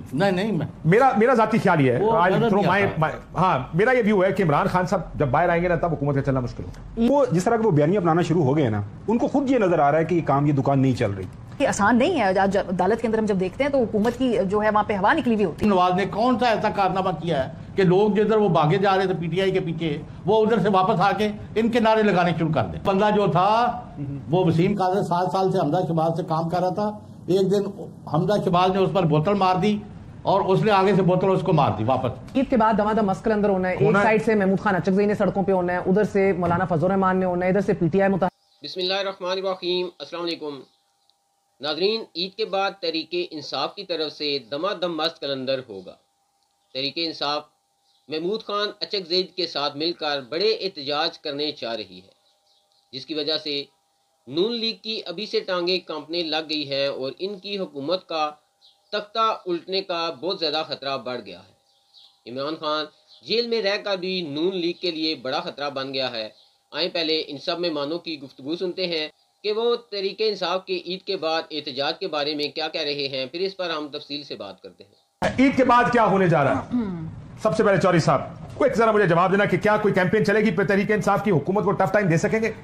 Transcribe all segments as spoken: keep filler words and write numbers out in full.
نہیں نہیں میں میرا میرا ذاتی خیال یہ ہے، ہاں میرا یہ ویو ہے کہ عمران خان صاحب جب باہر آئیں گے نا تب حکومت کا چلنا مشکل ہوگا. وہ جس طرح کے وہ بیانیہ اپنانا شروع ہو گئے نا، ان کو خود یہ نظر آ رہا ہے کہ یہ کام، یہ دکان نہیں چل رہی. یہ آسان نہیں ہے. آج عدالت کے اندر ہم جب دیکھتے ہیں تو حکومت کی جو ہے وہاں پہ ہوا نکلی ہوئی ہوتی ہے. نواز نے کون سا ایسا کارنامہ کیا ہے کہ لوگ جدھر وہ بھاگے جا رہے تھے پی ٹی آئی کے پیچھے، وہ ادھر سے واپس آ کے ان کے نعرے لگانے شروع کر دیں. بندہ جو تھا وہ وسیم قادر سات سال سے حمزہ شہباز سے کام کر رہا تھا. ایک دن حمزہ شہباز نے اس پر بوتل مار دی اور اس نے آگے سے بوتل اس کو مار دی واپس. عید کے بعد دمادم مسک قلندر ہونا ہے. ایک سائڈ سے محمود خان اچکزئی نے سڑکوں پہ ہونا ہے، ادھر سے مولانا فضل الرحمان نے ہونا ہے، ادھر سے پی ٹی آئی متحد. بسم اللہ الرحمن الرحیم. السلام علیکم ناظرین. عید کے بعد تحریک انصاف کی طرف سے دمادم مسک قلندر ہوگا. تحریک انصاف محمود خان اچکزئی کے ساتھ مل کر بڑے احتجاج کرنے چاہ رہی ہے، جس کی وجہ سے نون لیگ کی ابھی سے ٹانگیں کانپنے لگ گئی ہیں اور ان کی حکومت کا تختہ الٹنے کا بہت زیادہ خطرہ بڑھ گیا ہے. عمران خان جیل میں رہ کر بھی نون لیگ کے لیے بڑا خطرہ بن گیا ہے. آئیں پہلے ان سب مہمانوں کی گفتگو سنتے ہیں کہ وہ تحریک انصاف کے عید کے بعد احتجاج کے بارے میں کیا کہہ رہے ہیں، پھر اس پر ہم تفصیل سے بات کرتے ہیں. عید کے بعد کیا ہونے جا رہا ہے؟ سب سے پہلے چوری صاحب کوئی ذرا مجھے جواب دینا کہ کیا کوئی کیمپین چلے گی تحریک انصاف کی؟ حکومت کو ٹف ٹائم دے سکیں گے؟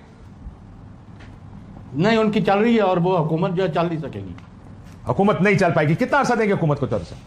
نہیں، ان کی چل رہی ہے اور وہ حکومت جو ہے چل نہیں سکے گی. حکومت نہیں چل پائے گی. کتنا عرصہ دیں گے حکومت کو؟ چل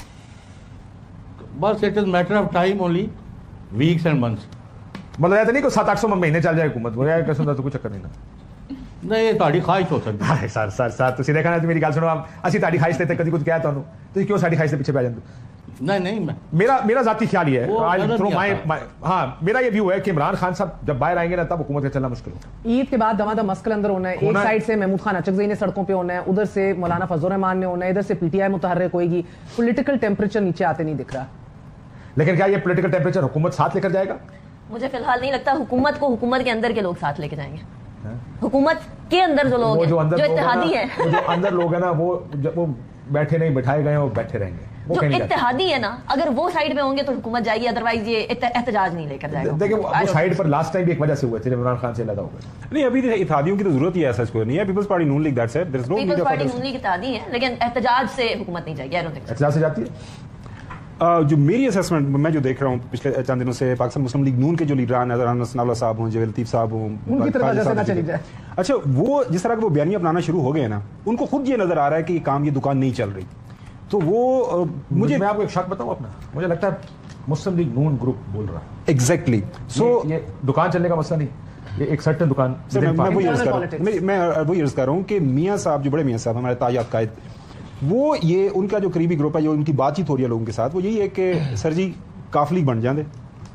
بس it is matter of time only, weeks and months. مطلب ایسا نہیں کہ سات آٹھ سو مہینے چل جائے حکومت، وہ قسم کا تو کوئی چکر نہیں نا. نہیں، یہ تہاڈی خواہش ہو سکتی ہے. سر سر سر تسی دیکھا نا، میری گل سنو، اسی تہاڈی خواہش تے کدی کچھ کہا تانوں، تسی کیوں ساڈی خواہش دے پیچھے پہ جاندے؟ نہیں نہیں میں میرا میرا ذاتی خیال یہ ہے، ہاں میرا یہ ویو ہے کہ عمران خان صاحب جب باہر آئیں گے نا تب حکومت کا چلنا مشکل ہوگا. عید کے بعد دمادم مسک قلندر ہونا ہے. ایک سائڈ سے محمود خان اچکزئی نے سڑکوں پہ ہونا ہے، ادھر سے مولانا فضل الرحمان نے ہونا ہے، ادھر سے پی ٹی آئی متحرک ہوئے گی. پولیٹیکل ٹیمپریچر نیچے آتے نہیں دکھ رہا. لیکن کیا یہ پولیٹیکل ٹیمپریچر حکومت ساتھ لے کر جائے گا؟ مجھے فی الحال نہیں لگتا. حکومت کو حکومت کے اندر کے لوگ ساتھ لے کے جائیں گے. حکومت کے اندر جو لوگ ہیں، جو اتحادی ہیں، جو اندر لوگ ہیں نا، وہ وہ بیٹھے نہیں بٹھائے گئے، وہ بیٹھے رہیں گے. جو اتحادی ہے نا، اگر وہ سائڈ پہ ہوں گے تو حکومت جائے گی، ادروائز یہ احتجاج نہیں لے کر جائے گا. دیکھیں وہ سائڈ پر لاسٹ ٹائم بھی ایک وجہ سے ہوئے تھے جب عمران خان سے علیحدہ ہو گئے. نہیں، ابھی اتحادیوں کی تو ضرورت ہی ایسا کوئی نہیں ہے. Peoples Party Noon League that's it. There is no need. Peoples Party Noon League اتحادی ہے، لیکن احتجاج سے حکومت نہیں جائے گی. احتجاج سے جاتی ہے. جو میری اسیسمنٹ میں جو دیکھ رہا ہوں پچھلے چند دنوں سے، پاکستان مسلم لیگ نون کے جو لیڈران حسن اللہ صاحب ہوں، جویل لطیف صاحب ہوں، اچھا وہ جس طرح کے وہ بیانیہ اپنانا شروع ہو گئے نا، ان کو خود یہ نظر آ رہا ہے کہ یہ کام، یہ دکان نہیں چل رہی. تو وہ مجھے میں آپ کو ایک شک بتاؤں اپنا، مجھے لگتا ہے مسلم لیگ نون گروپ بول رہا ہے. ایگزیکٹلی. سو یہ دکان چلنے کا مسئلہ نہیں، یہ ایک سرٹن دکان. میں وہی عرض کر رہا ہوں میں وہی عرض کر رہا ہوں کہ میاں صاحب، جو بڑے میاں صاحب ہمارے تاجات قائد، وہ یہ ان کا جو قریبی گروپ ہے، جو ان کی بات چیت ہو رہی ہے لوگوں کے ساتھ، وہ یہی ہے کہ سر جی کاف لیگ بن جاندے.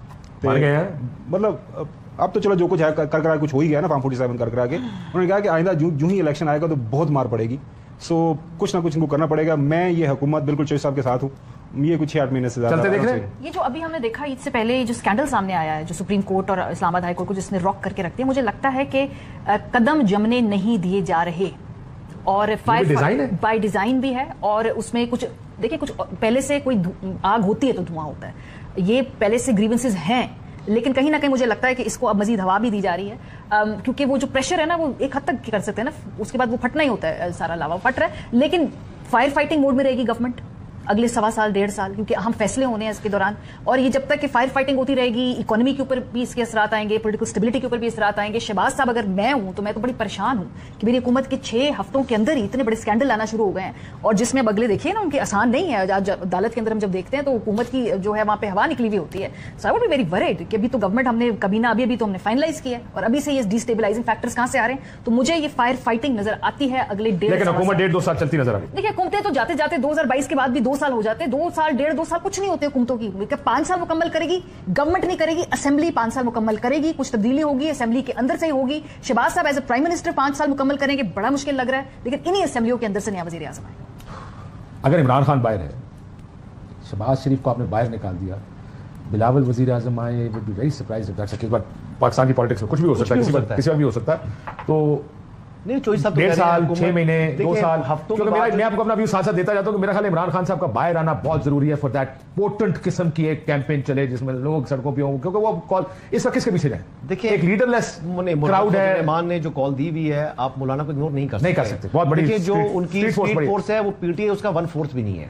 مطلب اب تو چلو جو کچھ ہے کر کرا کچھ ہو ہی گیا نا، فارم فورٹی سیون کر کرا کے. انہوں نے کہا کہ آئندہ جو ہی الیکشن آئے گا تو بہت مار پڑے گی. سو کچھ نہ کچھ ان کو کرنا پڑے گا. میں یہ حکومت بالکل چوہدری صاحب کے ساتھ ہوں. یہ کچھ چھ آٹھ مہینے سے زیادہ دیکھ رہے ہیں. یہ جو ابھی ہم نے دیکھا عید سے پہلے جو اسکینڈل سامنے آیا ہے، جو سپریم کورٹ اور اسلام آباد ہائی کورٹ کو جس نے راک کر کے رکھتے ہیں، مجھے لگتا ہے کہ قدم جمنے نہیں دیے جا رہے، اور بائی ڈیزائن بھی ہے. اور اس میں کچھ دیکھیں، کچھ پہلے سے کوئی آگ ہوتی ہے تو دھواں ہوتا ہے. یہ پہلے سے گریونسز ہیں، لیکن کہیں نہ کہیں مجھے لگتا ہے کہ اس کو اب مزید ہوا بھی دی جا رہی ہے، کیونکہ وہ جو پریشر ہے نا، وہ ایک حد تک کر سکتے ہیں نا، اس کے بعد وہ پھٹنا ہی ہوتا ہے. سارا لاوا پھٹ رہا ہے، لیکن فائر فائٹنگ موڈ میں رہے گی گورنمنٹ اگلے سوا سال ڈیڑھ سال، کیونکہ اہم فیصلے ہونے ہیں اس کے دوران. اور یہ جب تک کہ فائر فائٹنگ ہوتی رہے گی، اکانومی کے اوپر بھی اس کے اثرات آئیں گے، پولیٹیکل اسٹیبلٹی کے اوپر بھی اثرات آئیں گے. شہباز صاحب اگر میں ہوں تو میں تو بڑی پریشان ہوں کہ میری حکومت کے چھ ہفتوں کے اندر ہی اتنے بڑے اسکینڈل آنا شروع ہو گئے ہیں، اور جس میں اب اگلے دیکھیے نا ان کے آسان نہیں ہے. آج عدالت کے اندر ہم جب دیکھتے ہیں تو حکومت کی جو ہے وہاں پہ ہوا نکلی ہوئی ہوتی ہے. So I would be very worried کہ ابھی تو گورنمنٹ ہم نے کابینہ ابھی ابھی تو ہم نے فائنلائز کیا ہے، اور ابھی سے یہ ڈی اسٹیبلائزنگ فیکٹرز کہاں سے آ رہے ہیں. تو مجھے یہ فائر فائٹنگ نظر آتی ہے اگلے ڈیڑھ لیکن حکومت ڈیڑھ دو سال چلتی نظر آ رہی ہے. دیکھیے حکومتیں تو جاتے جاتے دو ہزار بائیس کے بعد بھی دو سال ہو جاتے ہیں. دو سال ڈیڑھ دو سال کچھ نہیں ہوتے حکومتوں کی. پانچ سال مکمل کرے گی گورنمنٹ نہیں کرے گی، اسمبلی پانچ سال مکمل کرے گی، کچھ تبدیلی ہوگی اسمبلی کے اندر سے ہی ہوگی. شہباز صاحب ایز اے پرائم منسٹر پانچ سال مکمل کریں گے، بڑا مشکل لگ رہا ہے، لیکن انہی اسمبلیوں کے اندر سے نیا وزیر اعظم آئے. اگر عمران خان باہر ہے، شہباز شریف کو آپ نے باہر نکال دیا، بلاول وزیر اعظم آئے، would be very surprise if that's but Pakistan کی پالیٹکس میں کچھ بھی ہو سکتا ہے، کسی وقت کسی وقت بھی ہو سکتا ہے. تو نہیں چوہدری صاحب ڈیڑھ سال چھ مہینے دو سال ہفتوں میں میں آپ کو اپنا ویو ساتھ ساتھ دیتا جاتا ہوں کہ میرا خیال ہے عمران خان صاحب کا باہر آنا بہت ضروری ہے فار دیٹ پوٹنٹ قسم کی ایک کیمپین چلے جس میں لوگ سڑکوں پہ ہوں، کیونکہ وہ کال اس وقت کس کے پیچھے جائیں. دیکھیں ایک لیڈر لیس کراؤڈ ہے. ایمان نے جو کال دی ہوئی ہے آپ مولانا کو اگنور نہیں کر نہیں کر سکتے. بہت بڑی جو ان کی اسٹریٹ فورس ہے وہ پی ٹی آئی اس کا ون فورتھ بھی نہیں ہے.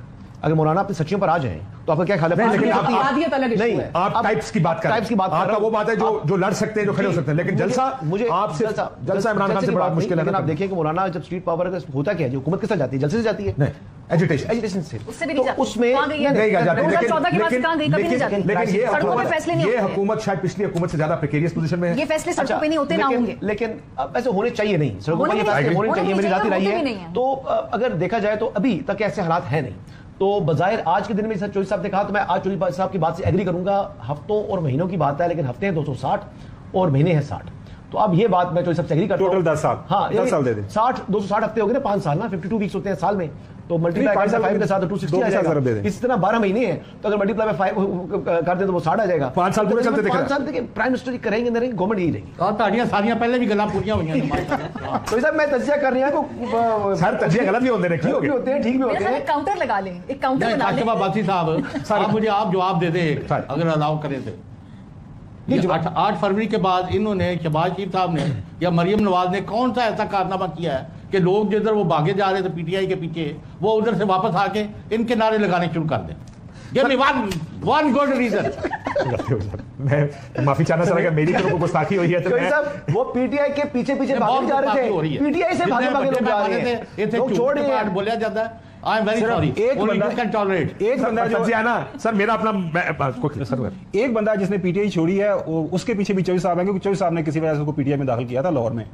اگر مولانا اپنی سچیوں پر آ جائیں تو آپ کا کیا خیال ہے؟ نہیں, آپ ٹائپس کی بات کر رہے ہیں, آپ کا وہ بات ہے جو جو لڑ سکتے ہیں, جو کھڑے ہو سکتے ہیں, لیکن جلسہ مجھے آپ سے جلسہ عمران خان سے بڑا مشکل ہے. لیکن آپ دیکھیں کہ مولانا جب اسٹریٹ پاور ہوتا کیا ہے, حکومت کے ساتھ جاتی ہے, جلسے سے جاتی ہے, ایجوٹیشن ایجوٹیشن سے اس سے بھی نہیں جاتی, اس میں نہیں جاتی, لیکن لیکن یہ حکومت شاید پچھلی حکومت سے زیادہ پریکیریس پوزیشن میں ہے. یہ فیصلے سڑکوں پہ نہیں ہوتے نہ ہوں گے, لیکن ایسے ہونے چاہیے نہیں, سڑکوں پہ یہ فیصلے ہونے چاہیے, میری ذاتی رائے ہے. تو اگر دیکھا جائے تو ابھی تک ایسے حالات ہیں نہیں. تو بظاہر آج کے دن میں چودھری صاحب نے کہا, تو میں آج چودھری صاحب کی بات سے ایگری کروں گا. ہفتوں اور مہینوں کی بات ہے, لیکن ہفتے ہیں دو سو ساٹھ اور مہینے ہیں ساٹھ. تو اب یہ بات میں چودھری صاحب سے ایگری کرتا ہوں. ٹوٹل دس سال, ہاں دس سال دے دیں, ساٹھ دو سو ساٹھ ہفتے ہو گئے نا, پانچ سال نا, ففٹی ٹو ویکس ہوتے ہیں سال میں, تو ملٹی پلائی فائیو کے ساتھ ٹو سکسٹی آ جائے گا. اس طرح بارہ مہینے ہیں, تو اگر ملٹی پلائی فائیو کر دیں تو وہ ساٹھ آ جائے گا. پانچ سال پورے چلتے دیکھ رہے ہیں. پانچ سال دیکھیں پرائم منسٹر کریں گے نہ رہیں گے, گورنمنٹ یہی رہے گی. اور تاڑیاں ساریاں پہلے بھی گلا پوریاں ہوئی ہیں. تو صاحب میں تجزیہ کر رہا ہوں, سر تجزیہ غلط بھی ہوتے ہیں, ٹھیک بھی ہوتے ہیں, ٹھیک بھی ہوتے ہیں. کاؤنٹر لگا لیں, ایک کاؤنٹر بنا لیں. کاشف باسی صاحب, آپ مجھے آپ جواب دے دیں اگر الاؤ کریں تو. آٹھ فروری کے بعد انہوں نے, شہباز شریف صاحب نے یا مریم نواز نے کون سا ایسا کارنامہ کیا ہے کہ لوگ جدھر وہ بھاگے جا رہے تھے پی ٹی آئی کے پیچھے, وہ ادھر سے واپس آ کے ان کے نعرے لگانے شروع کر دیں. Give me one, one good reason. میں معافی چاہنا چاہتا کہ میری طرف کو گستاخی ہوئی ہے تو میں وہ پی ٹی آئی کے پیچھے پیچھے بھاگے جا رہے تھے, پی ٹی آئی سے بھاگے بھاگے لوگ جا رہے ہیں, لوگ چھوڑ رہے ہیں. بولیا جاتا ہے I am very sorry. ایک بندہ ایک بندہ جو ہے نا سر, میرا اپنا ایک بندہ جس نے پی ٹی آئی چھوڑی ہے, اس کے پیچھے بھی چودھری صاحب ہیں, کیونکہ چودھری صاحب نے کسی وجہ سے اس کو پی ٹی آئی میں داخل کیا تھا لاہور میں.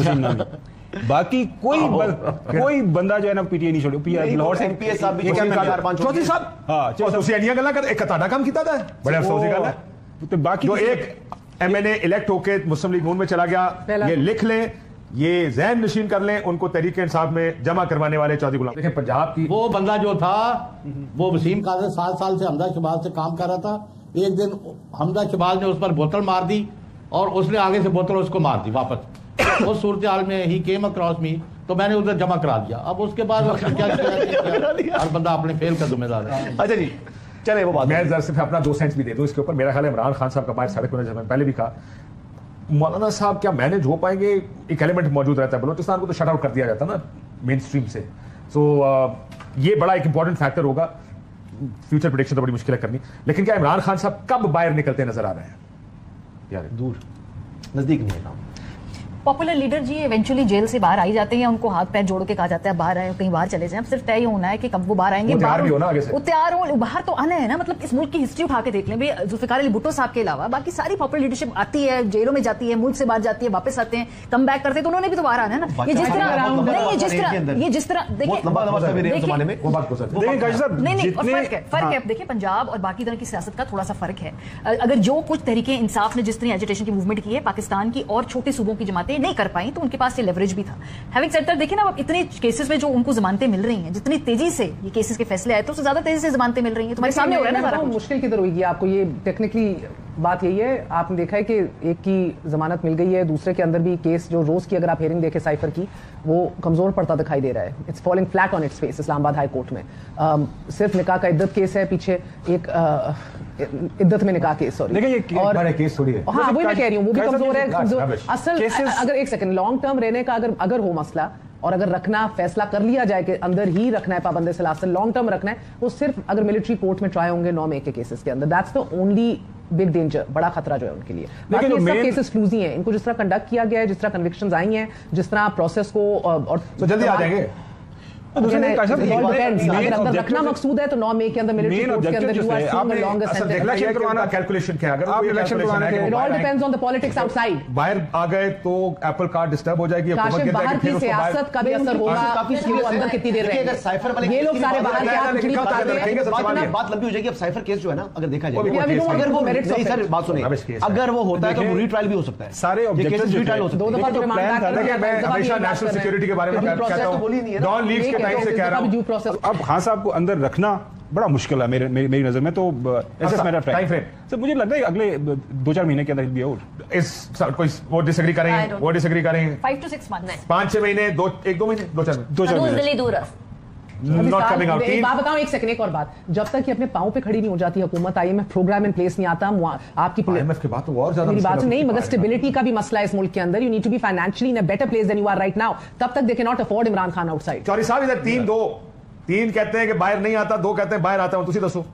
باقی کوئی کوئی بندہ جو ہے نا پی ٹی آئی نہیں چھوڑی لاہور سے. چودھری صاحب ہاں تسی انیاں گلاں کر, ایک تہاڈا کام کیتا تھا, بڑے افسوس کی گل ہے. باقی جو ایک ایم این اے الیکٹ ہو کے مسلم لیگ نون میں چلا گیا, یہ لکھ لیں, یہ ذہن نشین کر لیں, ان کو تحریک انصاف میں جمع کروانے والے چودھری غلام. دیکھیں پنجاب کی وہ بندہ جو تھا وہ وسیم قادر سات سال سے حمزہ شہباز سے کام کر رہا تھا. ایک دن حمزہ شہباز نے اس پر بوتل مار دی اور اس نے آگے سے بوتل اس کو مار دی واپس. اس صورتحال میں ہی کیم اکراس می, تو میں نے ادھر جمع کرا دیا. اب اس کے بعد کیا ہر بندہ اپنے فیل کا ذمہ دار ہے. اچھا جی چلے وہ بات, میں ذرا صرف اپنا دو سینٹس بھی دے دوں اس کے اوپر. میرا خیال ہے عمران خان صاحب کا باہر سابق ہونے, جب میں پہلے بھی کہا, مولانا صاحب کیا مینج ہو پائیں گے؟ ایک ایلیمنٹ موجود رہتا ہے, بلوچستان کو تو شٹ آؤٹ کر دیا جاتا نا مین اسٹریم سے. سو یہ بڑا ایک امپورٹنٹ فیکٹر ہوگا. فیوچر پریڈکشن تو بڑی مشکل ہے کرنی, لیکن کیا عمران خان صاحب کب باہر نکلتے نظر آ رہے ہیں؟ یار دور نزدیک نہیں ہے. پاپولر لیڈر جی ایونچولی جیل سے باہر آئی جاتے ہیں, ان کو ہاتھ پیر جوڑ کے کہا جاتا ہے باہر آئے, کہیں باہر چلے جائیں. اب صرف طے یہ ہونا ہے کہ کب وہ باہر آئیں گے. وہ تیار ہو, باہر تو آنا ہے نا. مطلب اس ملک کی ہسٹری اٹھا کے دیکھ لیں, ذوالفقار علی بھٹو صاحب کے علاوہ باقی ساری پاپولر لیڈرشپ آتی ہے, جیلوں میں جاتی ہے, ملک سے باہر جاتی ہے, واپس آتے ہیں, کم بیک کرتے ہیں, تو انہوں نے بھی تو باہر آنا ہے نا. یہ جس طرح یہ جس طرح یہ جس طرح دیکھیں فرق ہے. دیکھیں پنجاب اور باقی طرح کی سیاست کا تھوڑا سا فرق ہے. اگر جو کچھ تحریک انصاف نے جس طرح ایجیٹیشن کی موومنٹ کی ہے پاکستان کی, اور چھوٹے صوبوں کی جماعتیں نہیں کر پائیں, تو ان کے پاس یہ لیوریج بھی تھا. ہیونگ سیڈ دیٹ, دیکھیں نا اب اتنے کیسز میں جو ان کو ضمانتیں مل رہی ہیں, جتنی تیزی سے یہ کیسز کے فیصلے آئے, تو اس سے زیادہ تیزی سے ضمانتیں مل رہی ہیں. تمہارے سامنے ہو رہا ہے نا سارا مشکل کدھر ہوئی ہے آپ کو. یہ ٹیکنیکلی بات یہی ہے, آپ نے دیکھا ہے کہ ایک کی ضمانت مل گئی ہے, دوسرے کے اندر بھی کیس جو روز کی اگر آپ ہیئرنگ دیکھیں سائفر کی, وہ کمزور پڑتا دکھائی دے رہا ہے. It's falling flat on its face Islamabad high court میں. صرف نکاح کا عدت کیس ہے پیچھے, ایک عدت میں نکاح کیس, سوری, اور کیس تھوڑی ہے. ہاں وہی میں کہہ رہی ہوں, وہ بھی کمزور ہے. اصل اگر ایک سیکنڈ لانگ ٹرم رہنے کا اگر اگر ہو مسئلہ, اور اگر رکھنا فیصلہ کر لیا جائے کہ اندر ہی رکھنا ہے پابند سلاسل, لانگ ٹرم رکھنا ہے, وہ صرف اگر ملٹری کورٹ میں ٹرائی ہوں گے نو مے کے کیسز کے اندر. That's the only big danger, بڑا خطرہ جو ہے ان کے لیے. باقی سب کیسز فلوزی ہیں, ان کو جس طرح کنڈکٹ کیا گیا ہے, جس طرح کنوکشنز آئی ہیں, جس طرح پروسیس کو, اور جلدی آ جائیں گے. اگر اندر رکھنا مقصود ہے تو نو مے کے اندر ملٹری کورٹ کے اندر you are seeing the longest sentence. Election کروانا کیلکولیشن کیا ہے, اگر آپ الیکشن کروانا ہے, it all depends on the politics outside. باہر آ گئے تو ایپل کارڈ ڈسٹرب ہو جائے گی. کاشف باہر کی سیاست کا بھی اثر ہوگا, وہ اندر کتنی دیر رہیں گے. یہ لوگ سارے باہر کے آپ کچھ بتاتے ہیں, بات لمبی ہو جائے گی. اب سائفر کیس جو ہے نا, اگر دیکھا جائے اگر وہ نہیں سر بات سنیں, اگر وہ ہوتا ہے تو ری ٹرائل بھی ہو سکتا ہے. سارے آبجیکٹس ری ٹرائل ہو سکتا ہے. دو دفعہ جو میں ہمیشہ نیشنل سیکورٹی کے بارے میں کہتا ہوں, ڈان لیوز کے ٹائم سے کہہ رہا ہوں. اب خان صاحب کو اندر رکھنا بڑا مشکل ہے میرے میری نظر میں. تو مجھے لگتا ہے اگلے دو چار مہینے کے اندر بھی اور کوئی وہ ڈس ایگری کریں گے, وہ ڈس ایگری کریں گے. پانچ چھ مہینے, دو ایک دو مہینے, دو چار دو چار مہینے. ایک بات بتاؤں, ایک سیکنڈ, ایک اور بات, جب تک کہ اپنے پاؤں پہ کھڑی نہیں ہو جاتی حکومت, I M F programme in place نہیں آتا, آپ کی بات تو اور زیادہ میری بات نہیں, مگر اسٹیبلٹی کا بھی مسئلہ ہے اس ملک کے اندر. You need to be financially in a better place than you are right now. تب تک they can not afford Imran Khan outside. چوری صاحب ادھر تین دو تین کہتے ہیں کہ باہر نہیں آتا, دو کہتے ہیں باہر آتا ہوں, تسی دسو.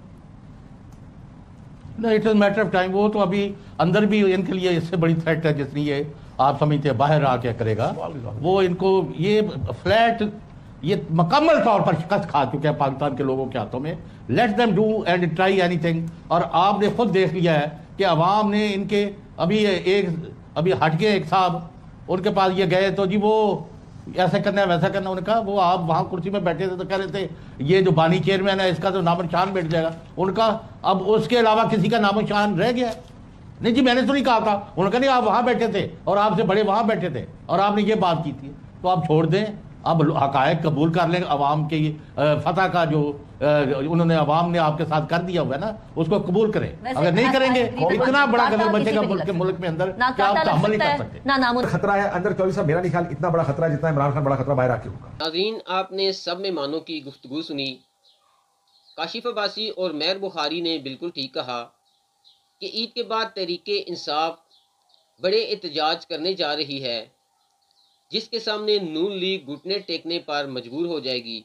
نہیں, it is matter of time. وہ تو ابھی اندر بھی ان کے لیے اس سے بڑی تھریٹ ہے جس نے یہ آپ سمجھتے ہیں باہر آ کے کرے گا. وہ ان کو یہ فلیٹ یہ مکمل طور پر شکست کھا چکے ہیں پاکستان کے لوگوں کے ہاتھوں میں. Let them do and try اینی تھنگ. اور آپ نے خود دیکھ لیا ہے کہ عوام نے ان کے ابھی ایک ابھی ہٹ کے ایک صاحب ان کے پاس یہ گئے تو جی وہ ایسا کرنا ہے ویسا کرنا. انہوں نے کہا وہ آپ وہاں کرسی میں بیٹھے تھے تو کہہ رہے تھے یہ جو بانی چیئرمین ہے اس کا تو نام و نشان بیٹھ جائے گا. ان کا اب اس کے علاوہ کسی کا نام و نشان رہ گیا ہے؟ نہیں جی میں نے تو نہیں کہا تھا. انہوں نے کہا نہیں آپ وہاں بیٹھے تھے اور آپ سے بڑے وہاں بیٹھے تھے اور آپ نے یہ بات کی تھی. تو آپ چھوڑ دیں, اب حقائق قبول کر لیں. عوام کی فتح کا جو انہوں نے عوام نے آپ کے ساتھ کر دیا ہوا ہے نا اس کو قبول کریں. اگر نہیں کریں گے اتنا بڑا قدر بچے گا ملک کے ملک میں اندر کہ آپ تحمل نہیں کر سکتے. خطرہ ہے اندر چوبیس صاحب, میرا نہیں خیال اتنا بڑا خطرہ ہے جتنا عمران خان بڑا خطرہ باہر آ کے ہوگا. ناظرین, آپ نے سب مہمانوں کی گفتگو سنی. کاشف عباسی اور مہر بخاری نے بالکل ٹھیک کہا کہ عید کے بعد تحریک انصاف بڑے احتجاج کرنے جا رہی ہے جس کے سامنے نون لیگ گھٹنے ٹیکنے پر مجبور ہو جائے گی,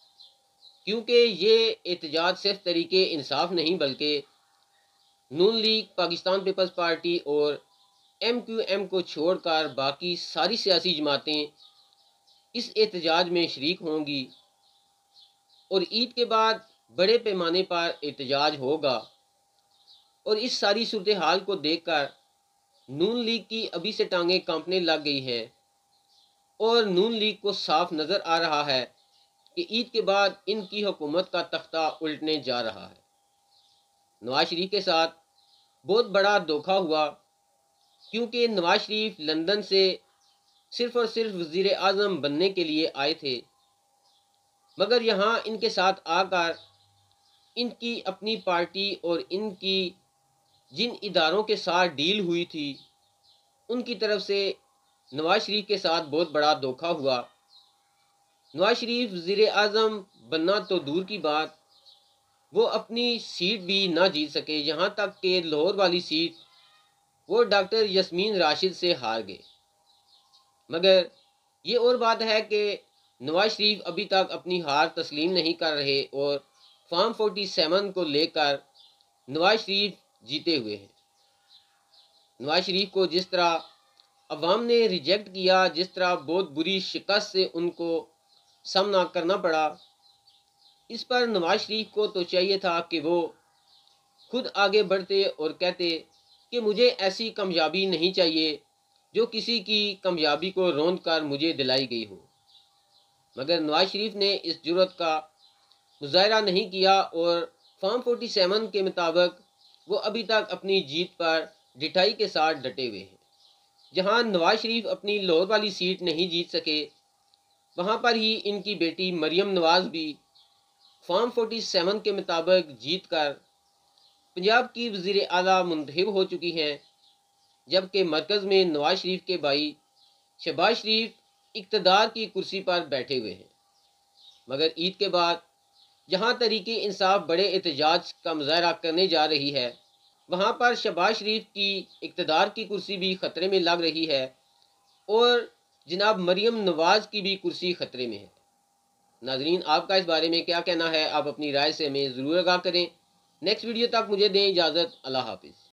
کیونکہ یہ احتجاج صرف تحریک انصاف نہیں بلکہ Noon League, Pakistan Peoples Party اور ایم کیو ایم کو چھوڑ کر باقی ساری سیاسی جماعتیں اس احتجاج میں شریک ہوں گی. اور عید کے بعد بڑے پیمانے پر احتجاج ہوگا. اور اس ساری صورتحال کو دیکھ کر نون لیگ کی ابھی سے ٹانگیں کانپنے لگ گئی ہیں اور نون لیگ کو صاف نظر آ رہا ہے کہ عید کے بعد ان کی حکومت کا تختہ الٹنے جا رہا ہے. نواز شریف کے ساتھ بہت بڑا دھوکہ ہوا, کیونکہ نواز شریف لندن سے صرف اور صرف وزیر اعظم بننے کے لیے آئے تھے, مگر یہاں ان کے ساتھ آ کر ان کی اپنی پارٹی اور ان کی جن اداروں کے ساتھ ڈیل ہوئی تھی ان کی طرف سے نواز شریف کے ساتھ بہت بڑا دھوکہ ہوا. نواز شریف وزیر اعظم بننا تو دور کی بات, وہ اپنی سیٹ بھی نہ جیت سکے, یہاں تک کہ لاہور والی سیٹ وہ ڈاکٹر یاسمین راشد سے ہار گئے. مگر یہ اور بات ہے کہ نواز شریف ابھی تک اپنی ہار تسلیم نہیں کر رہے اور فارم فورٹی سیون کو لے کر نواز شریف جیتے ہوئے ہیں. نواز شریف کو جس طرح عوام نے ریجیکٹ کیا, جس طرح بہت بری شکست سے ان کو سامنا کرنا پڑا, اس پر نواز شریف کو تو چاہیے تھا کہ وہ خود آگے بڑھتے اور کہتے کہ مجھے ایسی کامیابی نہیں چاہیے جو کسی کی کامیابی کو روند کر مجھے دلائی گئی ہو. مگر نواز شریف نے اس جرأت کا مظاہرہ نہیں کیا اور فارم فورٹی سیون کے مطابق وہ ابھی تک اپنی جیت پر ڈٹائی کے ساتھ ڈٹے ہوئے ہیں. جہاں نواز شریف اپنی لاہور والی سیٹ نہیں جیت سکے, وہاں پر ہی ان کی بیٹی مریم نواز بھی فارم فورٹی سیون کے مطابق جیت کر پنجاب کی وزیر اعلیٰ منتخب ہو چکی ہیں, جبکہ مرکز میں نواز شریف کے بھائی شہباز شریف اقتدار کی کرسی پر بیٹھے ہوئے ہیں. مگر عید کے بعد جہاں تحریک انصاف بڑے احتجاج کا مظاہرہ کرنے جا رہی ہے, وہاں پر شہباز شریف کی اقتدار کی کرسی بھی خطرے میں لگ رہی ہے اور جناب مریم نواز کی بھی کرسی خطرے میں ہے. ناظرین, آپ کا اس بارے میں کیا کہنا ہے؟ آپ اپنی رائے سے ہمیں ضرور آگاہ کریں. نیکسٹ ویڈیو تک مجھے دیں اجازت. اللہ حافظ.